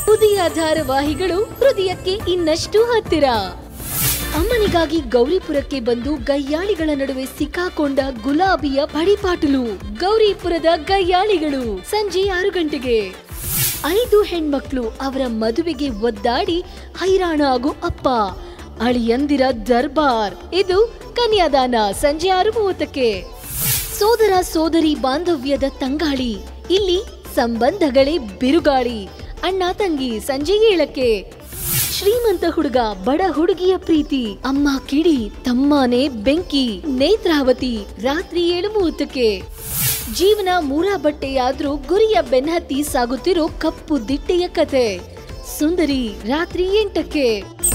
ಉದಯ ಧಾರಾವಾಹಿಗಳು ಹೃದಯಕ್ಕೆ ಇನ್ನಷ್ಟು ಹತ್ತಿರ. ಅಮ್ಮನಿಗಾಗಿ ಗೌರಿಪುರಕ್ಕೆ ಬಂದು ಗಯ್ಯಾಳಿಗಳ ನಡುವೆ ಸಿಕ್ಕಾಕೊಂಡ ಗುಲಾಬಿಯ ಪಡಿಪಾಟಲು. ಗೌರಿಪುರದ ಗಯ್ಯಾಳಿಗಳು ಸಂಜೆ 6 ಗಂಟೆಗೆ. 5 ಹೆಣ್ಮಕ್ಳು ಅವರ ಮದುವೆಗೆ ಒದ್ದಾಡಿ ಹೈರಾಣ ಆಗೋ ಅಪ್ಪ, ಅಳಿಯಂದಿರ ದರ್ಬಾರ್. ಇದು ಕನ್ಯಾದಾನ ಸಂಜೆ 6:30ಕ್ಕೆ. ಸೋದರ ಸೋದರಿ ಬಾಂಧವ್ಯದ ತಂಗಾಳಿ, ಇಲ್ಲಿ ಸಂಬಂಧಗಳೇ ಬಿರುಗಾಳಿ. ಅಣ್ಣ ತಂಗಿ ಸಂಜೆ 7ಕ್ಕೆ. ಶ್ರೀಮಂತ ಹುಡುಗ ಬಡ ಹುಡುಗಿಯ ಪ್ರೀತಿ, ಅಮ್ಮ ಕಿಡಿ ತಮ್ಮನೇ ಬೆಂಕಿ. ನೇತ್ರಾವತಿ ರಾತ್ರಿ 7:30ಕ್ಕೆ. ಜೀವನ ಮೂರ ಬಟ್ಟೆಯಾದ್ರೂ ಗುರಿಯ ಬೆನ್ನಹತ್ತಿ ಸಾಗುತ್ತಿರೋ ಕಪ್ಪು ದಿಟ್ಟೆಯ ಕತೆ, ಸುಂದರಿ ರಾತ್ರಿ 8ಕ್ಕೆ.